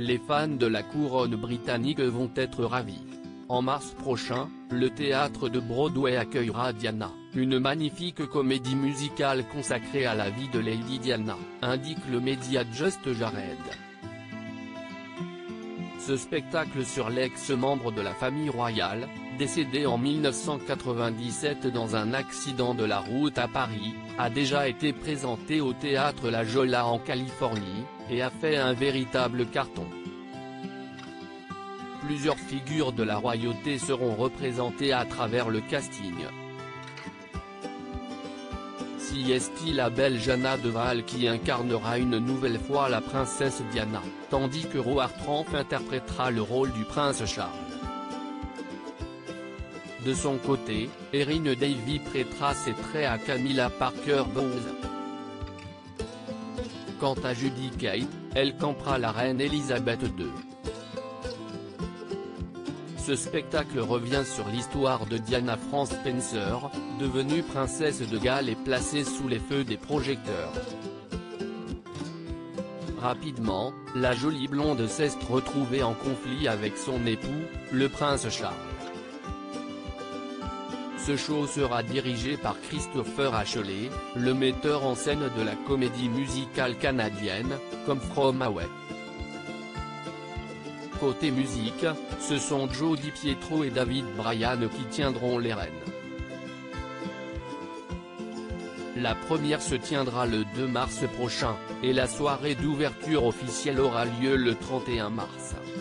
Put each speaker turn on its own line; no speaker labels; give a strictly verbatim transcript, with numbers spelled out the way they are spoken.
Les fans de la couronne britannique vont être ravis. En mars prochain, le théâtre de Broadway accueillera Diana, une magnifique comédie musicale consacrée à la vie de Lady Diana, indique le média Just Jared. Ce spectacle sur l'ex-membre de la famille royale, décédé en mille neuf cent quatre-vingt-dix-sept dans un accident de la route à Paris, a déjà été présenté au théâtre La Jolla en Californie, et a fait un véritable carton. Plusieurs figures de la royauté seront représentées à travers le casting. C S T la belle Jeanne de Val qui incarnera une nouvelle fois la princesse Diana, tandis que Roar Trump interprétera le rôle du prince Charles. De son côté, Erin Davy prêtera ses traits à Camilla Parker Bowles. Quant à Judy Kate, elle campera la reine Elisabeth deux. Ce spectacle revient sur l'histoire de Diana France Spencer, devenue princesse de Galles et placée sous les feux des projecteurs. Rapidement, la jolie blonde s'est retrouvée en conflit avec son époux, le prince Charles. Ce show sera dirigé par Christopher Ashley, le metteur en scène de la comédie musicale canadienne, Come From Away. Côté musique, ce sont Joe DiPietro et David Bryan qui tiendront les rênes. La première se tiendra le deux mars prochain, et la soirée d'ouverture officielle aura lieu le trente et un mars.